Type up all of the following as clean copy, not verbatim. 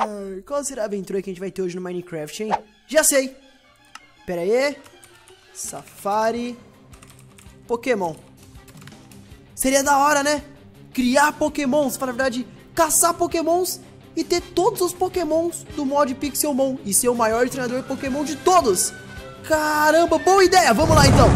Qual será a aventura que a gente vai ter hoje no Minecraft, hein? Já sei! Pera aí. Safari. Pokémon. Seria da hora, né? Criar Pokémons, para na verdade, caçar Pokémons e ter todos os Pokémons do mod Pixelmon e ser o maior treinador Pokémon de todos. Caramba, boa ideia! Vamos lá então!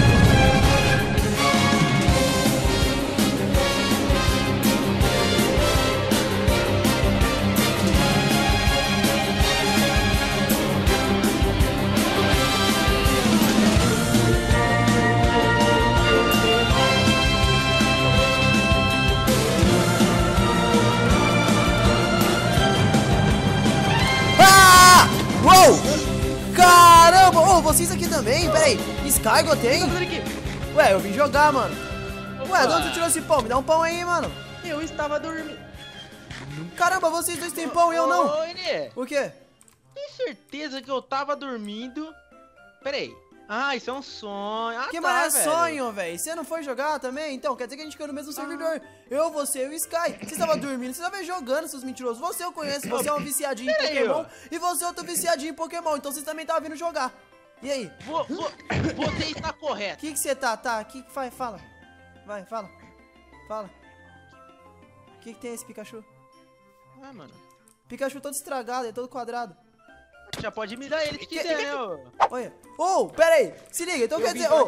Caramba! Ô, vocês aqui também? Pera aí. Skygo tem? Ué, eu vim jogar, mano. Ué, de onde você tirou esse pão? Me dá um pão aí, mano. Eu estava dormindo. Caramba, vocês dois têm pão e eu não. Ô, Inê, O quê? tem certeza que eu tava dormindo? Pera aí. Ah, isso é um sonho. Ah, Que tá, mais velho. sonho, velho? Você não foi jogar também? Então, quer dizer que a gente caiu no mesmo servidor. Eu, você e o Sky. Você estava dormindo, você estava jogando, seus mentirosos. Você eu conheço, você é um viciadinho em Pera aí, Pokémon. ó. E você é outro viciadinho em Pokémon. Então vocês também estavam vindo jogar. E aí? Você está O correto. que você tá? Tá, o que faz? Fala. Vai, fala. Fala. O que tem esse Pikachu? Ah, mano. Pikachu todo estragado, é todo quadrado. Já pode me dar ele se quiser, né, ô? Olha. Ô, pera aí. Se liga, então quer dizer...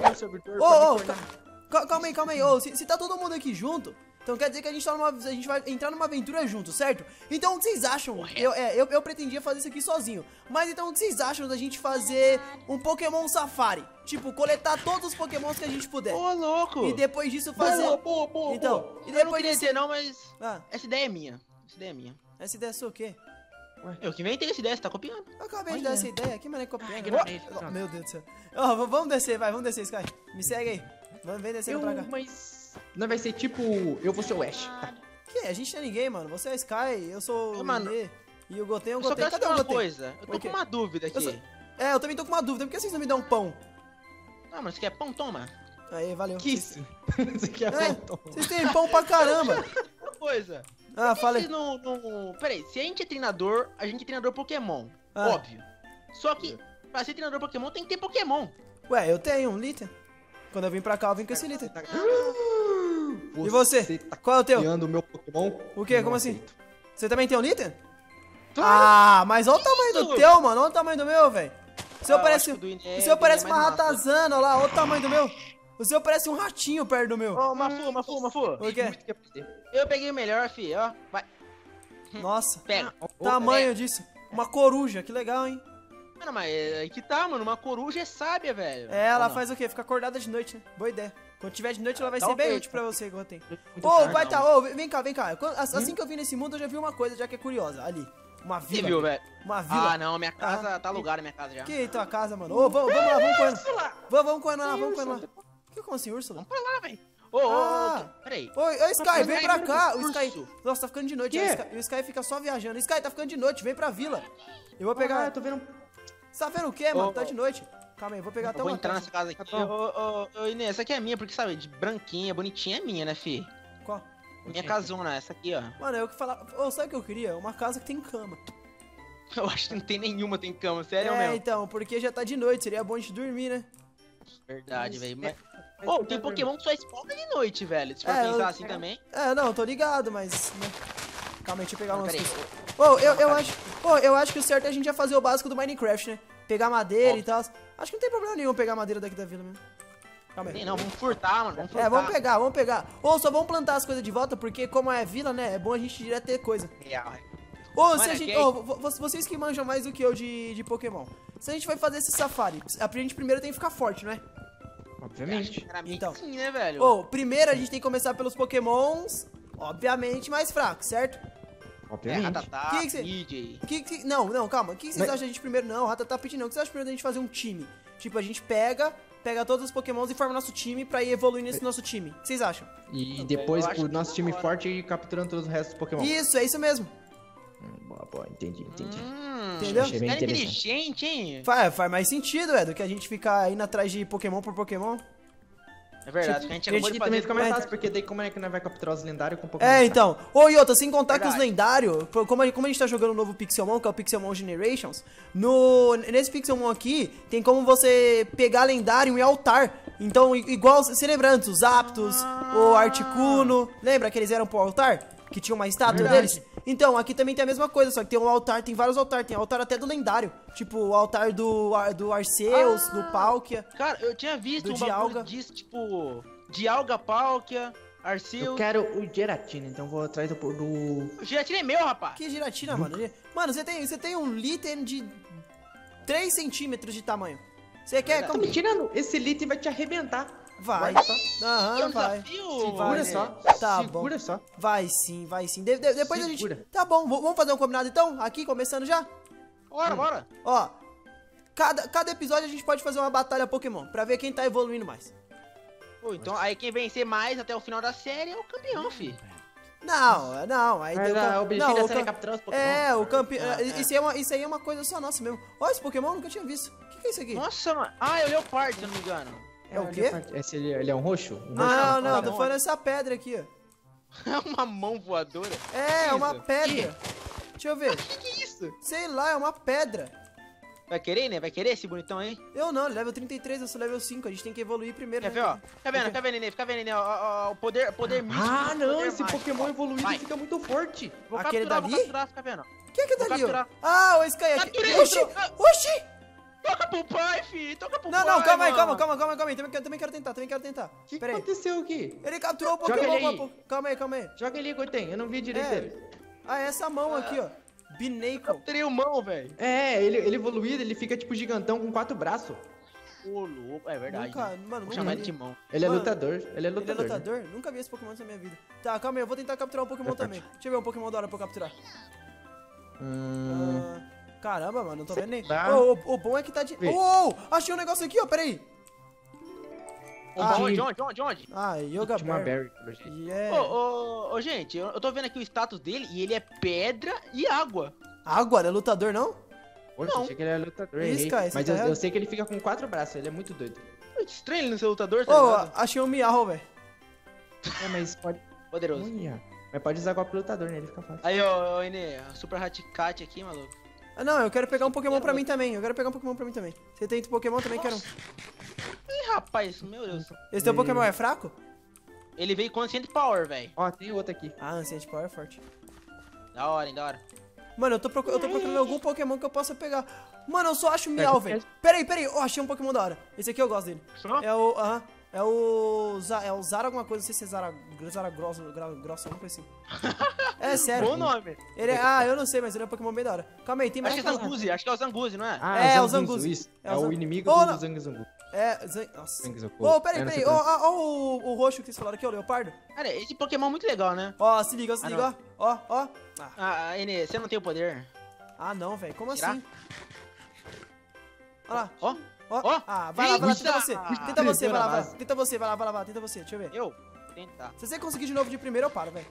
Calma aí. Ô, se tá todo mundo aqui junto, então quer dizer que a gente vai entrar numa aventura junto, certo? Então o que vocês acham? Eu pretendia fazer isso aqui sozinho. Mas então o que vocês acham da gente fazer um Pokémon Safari? Tipo, coletar todos os Pokémons que a gente puder. Ô, louco. E depois disso fazer... Então, e Eu não depois queria disso... dizer não, mas Ah, essa ideia é minha. Essa ideia é minha. essa ideia é sua o quê? Eu que inventei essa ideia, você tá copiando. Eu acabei de dar essa ideia, que mané copiando. ignorei. Oh, meu Deus do céu. Ó, vamos descer, vamos descer, Sky. Me segue aí. Vem descendo pra cá. Mas não vai ser tipo, eu vou ser o Ash. Tá. Que? A gente não é ninguém, mano. Você é o Sky, eu sou o Mano, Inê. E o Goten é o Eu só Goten. quero Cadê saber o uma Goten? coisa. Eu O tô quê? com uma dúvida aqui. Eu também tô com uma dúvida. Por que vocês não me dão pão? Ah, mas você quer pão? Toma. Aí, valeu. Que isso? Você quer É, pão? vocês têm pão pra caramba. Uma coisa. Ah, fala aí. Vocês não... Pera aí, se a gente é treinador, a gente é treinador Pokémon. Ah. Óbvio. Só que, pra ser treinador Pokémon, tem que ter Pokémon. Ué, eu tenho um liter. Quando eu vim pra cá, eu vim com esse liter. E você? Tá Qual é o teu? criando o meu Pokémon? O quê? Não Como assim? aceito. Você também tem um liter? Claro. Ah, mas olha o tamanho do Isso. teu, mano. Olha o tamanho do meu, velho. O seu Ah, eu parece, acho que o do Inê o seu parece é uma mais massa. ratazana, olha lá. Olha o tamanho do meu. O seu parece um ratinho perto do meu. Ô, Mafu. O quê? Muito que aprender. Eu peguei o melhor, fi, ó. Vai, Nossa, pega. tamanho disso. Uma coruja, que legal, hein? Mano, mas aí que tá, mano. Uma coruja é sábia, velho. É, ela Ou não? faz o quê? Fica acordada de noite, né? Boa ideia. Quando tiver de noite, ela vai ser Talvez. bem útil pra você, Goten. Muito Ô, tarde. vai tá, ô, vem cá. Assim que eu vim nesse mundo, eu já vi uma coisa, já que é curiosa. Ali, uma Você vila. viu, velho? Uma vila. Ah, não, minha casa tá alugada, minha casa já. Que tua casa, mano? Ô, vamos lá, vamos correndo. Vamos correndo lá, vamos correndo lá. Que, como assim, Úrsula? Vamos pra lá, velho. Ô, Ah. peraí. Ô, Sky, vem pra cá. O Urso. Sky. Nossa, tá ficando de noite. Quê? O Sky fica só viajando. Sky, tá ficando de noite, vem pra vila. Eu vou Ah, pegar. eu tô vendo. Você tá vendo o quê, mano? Ô, Tá de noite. Calma aí, vou pegar até Eu vou uma entrar casa. nessa casa aqui. Tá bom. Ô, Inês, essa aqui é minha, porque, sabe, de branquinha, bonitinha é minha, né, fi? Qual? Minha casona, essa aqui, ó. Mano, eu que falar. Ô, sabe o que eu queria? Uma casa que tem cama. Eu acho que não tem nenhuma, tem cama, sério mesmo. Então, porque já tá de noite, seria bom a gente dormir, né? Verdade, velho. Mas... Mas Ô, eu tem quero Pokémon que só spawna de noite, velho. Se for É, pensar eu- assim também. É, não, tô ligado, mas. Né? Calma aí, deixa eu pegar Não, umas peraí. coisas. Ô, eu acho que o certo é a gente já fazer o básico do Minecraft, né? Pegar madeira e tal. Acho que não tem problema nenhum pegar madeira daqui da vila mesmo. Calma aí. Tem não, vamos furtar, mano. Vamos furtar. É, vamos pegar. Ô, só vamos plantar as coisas de volta, porque como é vila, né? É bom a gente direto ter coisa. Real. Ô, Mano, se a gente, aqui é- ô, vocês que manjam mais do que eu de Pokémon. Se a gente vai fazer esse safari, a gente primeiro tem que ficar forte, não é? Obviamente. Sinceramente, Então. sim, né, velho? Ô, primeiro a gente tem que começar pelos Pokémons, obviamente, mais fracos, certo? Obviamente. Ratatá, Que cê- DJ. Não, calma. O que vocês Mas- acham da gente primeiro? Não, Ratatá Pit não. O que vocês acham primeiro da gente fazer um time? Tipo, a gente pega todos os Pokémons e forma nosso time pra ir evoluindo nesse nosso time. O que vocês acham? E depois Eu acho o nosso que time da hora. forte e capturando todos os restos dos Pokémon. Isso, é isso mesmo. Boa, entendi. Entendeu? Achei Você bem é interessante. inteligente, hein? Faz mais sentido, do que a gente ficar indo atrás de Pokémon por Pokémon. É É verdade, que a gente acabou E de também fazer. fica mais É, fácil, porque daí como é que nós vai capturar os lendários com um pouquinho É, mais então. Ô, Iota, sem contar que os Verdade. lendários, como a gente tá jogando o novo Pixelmon, que é o Pixelmon Generations, nesse Pixelmon aqui, tem como você pegar lendário em altar. Então, igual, você lembra antes, os Aptos, o Articuno, lembra que eles eram pro altar? Que tinha uma estátua Verdade. deles? Então, aqui também tem a mesma coisa, só que tem um altar, tem vários altares, tem altar até do lendário. Tipo, o altar do Arceus, do Palkia. Cara, eu tinha visto Do um bagulho Dialga. disso, tipo, Dialga, Palkia, Arceus. Eu quero o Giratina, então vou atrás do... O Giratina é meu, rapaz. Que giratina, mano. Mano, você tem um Litten de 3 centímetros de tamanho. Você quer... Tá me tirando? Esse Litten vai te arrebentar. Vai. Guarda só. É Aham, um vai. desafio. Vai, Segura né? só. Tá Segura só. Vai sim, vai sim. Depois a gente... Segura. Tá bom, vamos fazer um combinado então? Aqui, começando já? Bora, bora. Ó, cada episódio a gente pode fazer uma batalha Pokémon, pra ver quem tá evoluindo mais. Pô, então aí quem vencer mais até o final da série é o campeão, fi. Não, aí Mas tem o objetivo da série é cam- capturar os Pokémon. É, o campeão... Ah, Isso aí é uma coisa só nossa mesmo. Ó, esse Pokémon eu nunca tinha visto. O que é isso aqui? Nossa, mano. Ah, é o Leopard, se eu não me engano. É o quê? Esse, ele é um roxo? Um roxo? Não, tá tô bom. falando essa pedra aqui, ó. É uma mão voadora. É, Que uma isso? pedra. Deixa eu ver. Que é isso? Sei lá, é uma pedra. Vai querer, né? Vai querer esse bonitão aí? Eu não, level 33, eu sou level 5, a gente tem que evoluir primeiro. Quer né? ver, ó? Fica vendo, Nenê, fica vendo, Nenê. Ó, o poder místico. Ah, não, poder esse mágico, Pokémon ó. evoluído Vai. fica muito forte. Vou Aquele capturar, dali? vou capturar, fica vendo. Quem é que Vou tá ali, ó? capturar. Ah, o Sky aqui. Capturei, Oxi! troca. Oxi! Toca pro pai, fi. Toca pro Não, pai, calma aí, mano. calma aí. Também quero tentar. O que Pera aí. aconteceu aqui? Ele capturou o Joga Pokémon. ele aí. Calma aí. Joga ele, Goten, eu não vi direito É. dele. Ah, essa mão aqui, ó. Binacle. Capturei o mão, velho. É, ele evoluído, ele fica tipo gigantão com 4 braços. Ô, louco. É verdade. Nunca, né? mano, Vou nunca chamar vi. ele de mão. Ele é Mano, lutador, ele é Ele é lutador. né? lutador? Nunca vi esse Pokémon na minha vida. Tá, calma aí, eu vou tentar capturar um Pokémon também. Deixa eu ver um Pokémon da hora pra eu capturar. Ah, caramba, mano, não tô vendo nem. Tá. Ô, o bom é que tá de. Vê. Ô, achei um negócio aqui, ó, peraí. De onde? Ah, Yoga Tinha uma Bear. berry, pelo jeito. Yeah. Ô, gente, eu tô vendo aqui o status dele e ele é pedra e água. Água, é lutador, não? Poxa, Não. achei que ele era lutador, Isso, errei. cara, você Mas tá eu errado. sei que ele fica com 4 braços, ele é muito doido. Que estranho ele não ser lutador, tá Ô, ligado? achei um Miarro, velho. É, mas pode... Poderoso. Olha, mas pode usar golpe lutador, né? Ele fica fácil. Aí, ó, Enê, Super Haticat aqui, maluco. Ah, não, eu quero pegar um Pokémon pra mim também. Você tem Pokémon também, quero um. Ih, rapaz, meu Deus. Esse teu Pokémon é fraco? Ele veio com Ancient Power, velho. Ó, tem outro aqui. Ah, Ancient Power é forte. Da hora, hein, da hora. Mano, eu tô procurando algum Pokémon que eu possa pegar. Mano, eu só acho Miau, velho. Peraí, eu achei um Pokémon da hora. Esse aqui eu gosto dele. Só? É o. Aham. É o Zara alguma coisa, não sei se é Zara grossa, alguma coisa assim. É sério. Bom nome. Ele é, eu não sei, mas ele é um Pokémon bem da hora. Calma aí, tem mais Acho que é pra lá. Zanguzi, acho que é o Zanguzi, não é? Ah, É, o o Zanguzi. Isso. É É, o o Zang- inimigo Oh, do não. Zangzangu. Nossa. Zangzangu. Ô, peraí, Eu não sei ó o roxo que vocês falaram aqui, ó, o leopardo. Cara, esse Pokémon é muito legal, né? Ó, se liga, não. ó. Ah, Enê, você não tem o poder. Ah, não, velho, como Tirar? assim? Olha lá. Ó, Ó. Ó. Ah, vai lá, tenta Eita. você. Tenta Perdeu você, vai na lá, base. tenta você, vai lá, tenta você, deixa eu ver. eu? Tentar. Se você conseguir de novo de primeiro, eu paro, velho.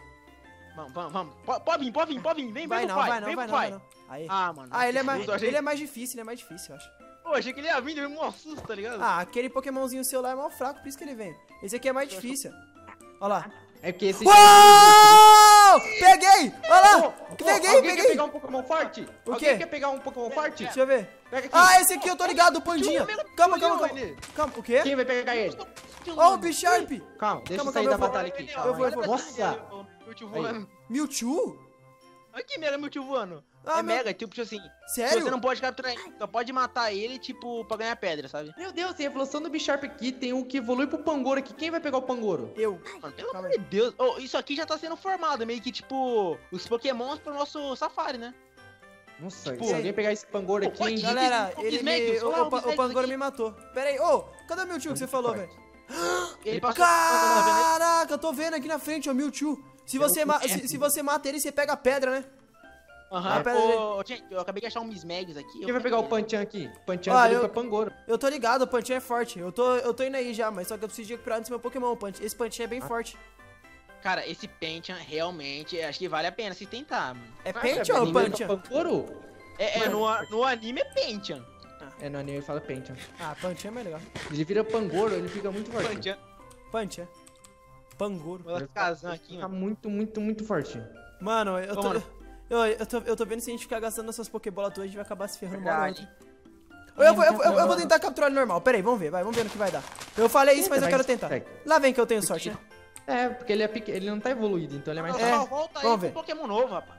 Vamos. Pode vir. Vem Vai pro não, pai, vai não, vem vai pro não, pai. vai não. Aí. Ah, mano. Ah, ele é que mais, susto, achei- ele é mais difícil, eu acho. Pô, achei que ele ia vir, deu um susto, tá ligado? Ah, aquele Pokémonzinho seu lá é mal fraco, por isso que ele vem. Esse aqui é mais difícil. Olha lá. É porque esse... Uou! Peguei! Olha lá! Alguém quer Peguei! pegar um Pokémon forte? O Alguém quê? quer pegar um Pokémon forte? Deixa eu ver. Pega aqui. Ah, esse aqui eu tô ligado, o Pandinha. Calma. Calma, o quê? Quem vai pegar ele? Ó, o Bisharp. Calma, deixa Calma, eu sair eu da vou- batalha aqui. eu vou- Nossa! Meu tio Aí. voando. Mewtwo? Olha que mega meu tio voando. Ah, É meu- mega, tipo assim. Sério? Você não pode capturar ele, só pode matar ele, tipo, pra ganhar pedra, sabe? Meu Deus, tem a evolução do Bisharp aqui, tem o que evolui pro Pangoro aqui. Quem vai pegar o Pangoro? Eu. Mano, pelo Calma amor de Deus. Oh, isso aqui já tá sendo formado, meio que, tipo, os pokémons pro nosso safari, né? Nossa, Tipo, se alguém pegar esse Pangoro aqui, pode- hein? Galera, o ele Bismack, me... olha lá, o O Bismack Pangoro aqui. me matou. Pera aí. Ô, cadê o Mewtwo que você falou, velho? Ele passou... tá vendo aí? Caraca, eu tô vendo aqui na frente, ó, Mewtwo. Se você mata ele, você pega a pedra, né? Aham. Ah, pera Ô, gente, eu acabei de achar um Mismags aqui. Quem vai pegar o Panchan aqui? Panchan Ah, evolui eu- pra Pangoro. Eu tô ligado, o Panchan é forte. Eu tô indo aí já, mas só que eu preciso de recuperar antes meu Pokémon. Esse Panchan é bem forte. Cara, esse Pancham realmente, acho que vale a pena se tentar, mano. É Vai, Panchan ou anime Panchan? pra Pangoro? No anime é Pancham. É, no anime ele fala Panchan. Ah, Panchan é mais legal. Ele vira Pangoro, ele fica muito forte. Pancham. Pancha. Pangoro. Vou casar aqui, Tá mano. muito, muito, muito forte. Mano, Ô, mano. eu tô vendo se a gente ficar gastando nossas Pokébolas todas, a gente vai acabar se ferrando uma hora ou Verdade. outra. Eu vou tentar capturar ele normal. Pera aí, vamos ver no que vai dar. Eu falei isso, mas eu Vai, quero tentar. segue. Lá vem que eu tenho sorte, né? É, porque ele é pequeno, ele não tá evoluído, então ele é mais Só fácil. volta aí vamos com ver. Pokémon novo, rapaz.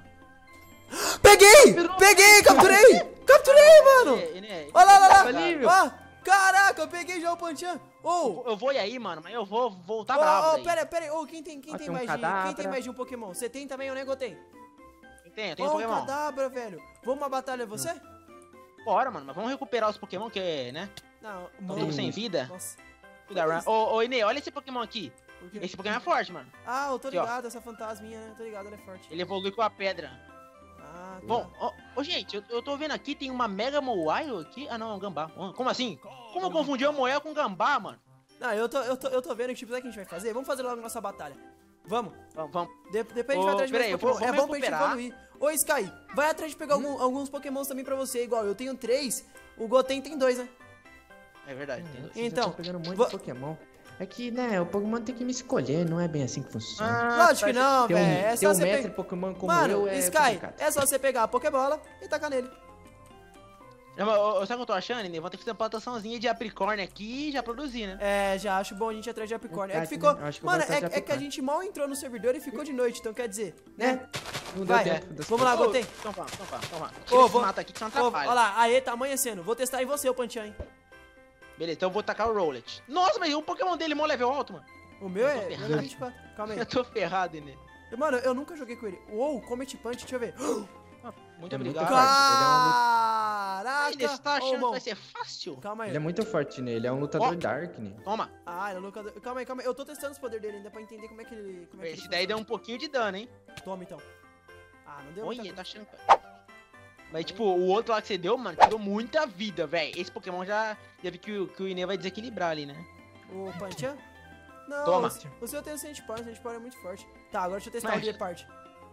Peguei, capturei! Capturei, mano! Olha lá, Tá ali, meu. Ó, caraca, eu peguei já o Panchan. Ô, Eu vou ir aí, mano, mas eu vou voltar bravo daí. pera aí. Ô, quem tem Ó, tem um mais Kadabra. quem tem mais de um Pokémon? Você tem também, eu nego tem. Tem um Ó, um Pokémon. Kadabra, velho. Vamos uma batalha, você? Bora, mano, mas vamos recuperar os Pokémon que, né? Não, Estão todos sem vida. Nossa. Ô, Inê, olha esse Pokémon aqui. Por quê? Esse Pokémon é forte, mano. Ah, eu tô Aqui, ó. ligado, essa fantasminha, né? Tô ligado, ela é forte. Ele evolui com a pedra. Ah, tá. Bom, ô, gente, eu tô vendo aqui, tem uma Mega Mawile aqui. Ah, não, é um Gambá. Como assim? Como eu confundi o Moel com Gambá, mano? Não, eu tô vendo que tipo, sabe o que a gente vai fazer? Vamos fazer logo nossa batalha. Vamos. Vamos. Depois a gente vai atrás de peraí, mais Pokémon. vamos É bom pra gente recuperar. evoluir. Ô, Sky, vai atrás de pegar alguns Pokémons também pra você. Igual, eu tenho 3, o Goten tem 2, né? É verdade, tem dois. Então, Eu tô pegando um monte vou- de Pokémon. É que, né, o Pokémon tem que me escolher, não é bem assim que funciona. Lógico que não, ter velho. um, É ter só um você mestre pegar. Pokémon como Mano, eu é Sky, complicado. é só você pegar a Pokébola e tacar nele. Sabe o que eu tô achando, Inê? Vou ter que fazer uma plantaçãozinha de Apricorn aqui e já produzir, né? É, já acho bom a gente ir atrás de Apricorn. É que Verdade, ficou. né? Eu acho que eu Mano, vou atrás de é que a Apricorn. gente mal entrou no servidor e ficou de noite, então quer dizer, né? Não deu Vai, tempo das vamos lá, Ô, Goten. Então vamos. Ô, Tira esse vou- mato aqui que você não Ô, atrapalha. Olha lá, aê, tá amanhecendo. Vou testar em você, o Panchan, hein? Beleza, então eu vou tacar o Rowlet. Nossa, mas o Pokémon dele é mó level alto, mano. O meu Eu tô é ferrado. 24. Calma aí. Eu tô ferrado, Inê. Mano, eu nunca joguei com ele. Uou, Comet Punch, deixa eu ver. Muito É muito obrigado. claro. Caraca! Inê, você tá achando Ô, que bom, vai ser fácil? Calma aí. Ele é muito forte, né? Ele é um lutador Ó. Dark, né? Toma. Ah, ele é lutador. Calma aí. Eu tô testando os poderes dele ainda pra entender como é que ele. Como é que Esse ele daí deu funciona. um pouquinho de dano, hein? Toma então. Ah, não deu Olha, muita... tá achando que... Mas, tipo, o outro lá que você deu, mano, tirou muita vida, velho. Esse Pokémon já vi que o Inê vai desequilibrar ali, né? O Panchan? Não, Toma. o seu tem o Sand Power é muito forte. Tá, agora deixa eu testar Mas- o Leopard.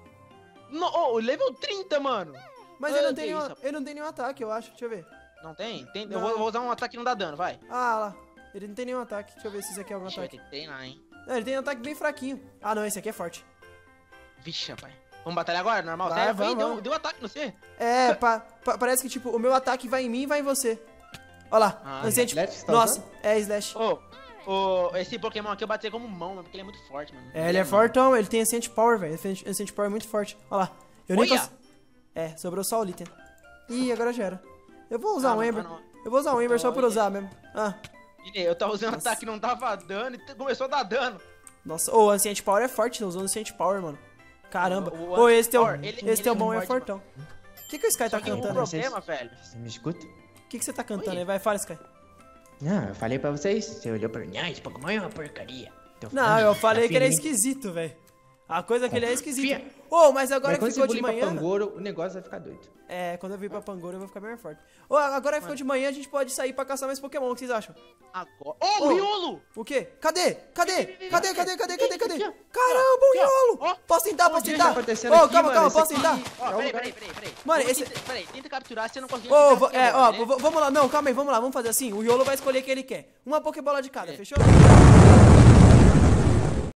No, level 30, mano. Mas Ah, ele não, que tem isso, nenhum, rapaz. ele não tem nenhum ataque, eu acho. Deixa eu ver. Não tem? Eu Não. vou usar um ataque que não dá dano, vai. Ah, lá. Ele não tem nenhum ataque. Deixa eu ver se esse aqui é algum Vixe, vai ataque. ter que treinar, hein? Não, ele tem um ataque bem fraquinho. Ah, não, esse aqui é forte. Vixe, rapaz. Vamos batalhar agora? Normal? Vai, Sério? vamos, Ih, vamos. deu ataque no você? É, parece que, tipo, o meu ataque vai em mim e vai em você. Olha lá. Ah, Ancient- Slash você tá Nossa, usando? é Slash. Esse Pokémon aqui eu bati como mão, mano, porque ele é muito forte, mano. É, ele é fortão, ele tem Ancient Power, velho. Ancient Power é muito forte. Olha lá. Eu nem Olha! cons- É, sobrou só o Litten. Ih, agora já era. Eu vou usar um Ember. não. Eu vou usar um Ember só por Olha. usar mesmo. Ah, Inê, eu tava usando Nossa. ataque que não dava dano e começou a dar dano. nossa. Ô, o Ancient Power é forte, não usou o Ancient Power, mano. Caramba. O Ô, esse teu, Power, ele esse teu é bom é forte, fortão. O que o Sky tá Só que o cantando? problema, velho... Você me escuta? O que você tá cantando Oi. aí? Vai, fala, Sky. Não, eu falei pra vocês. Você olhou pra mim. Ah, esse Pokémon é uma porcaria. Tô Não, falando, eu falei confia que ele é em mim. esquisito, velho. A coisa que ele é esquisito. Confia. Ô, mas agora Mas que quando você ficou de evoluir pra manhã... Pangoro, o negócio vai ficar doido. É, quando eu vir pra Pangoro eu vou ficar bem mais forte. Ô, agora que ficou de manhã, a gente pode sair pra caçar mais Pokémon, o que vocês acham? Agora... Ô. Ô, Riolo! O quê? Cadê? Cadê? Cadê? Cadê? Cadê? Cadê? Cadê? Aqui, ó. Caramba, um Aqui, ó. Riolo! Ó. Posso tentar, posso que tentar? tá acontecendo Ô, aqui, calma, mano? calma, Esse posso aqui- tentar? Ó, É o peraí. Mano, Vamos esse- Peraí, tenta capturar, se você não conseguir... Ô, fica é, ó, quieto, né? vamos lá. Não, calma aí, vamos lá, vamos fazer assim. O Riolo vai escolher o que ele quer. Uma Pokébola de cada, É. fechou?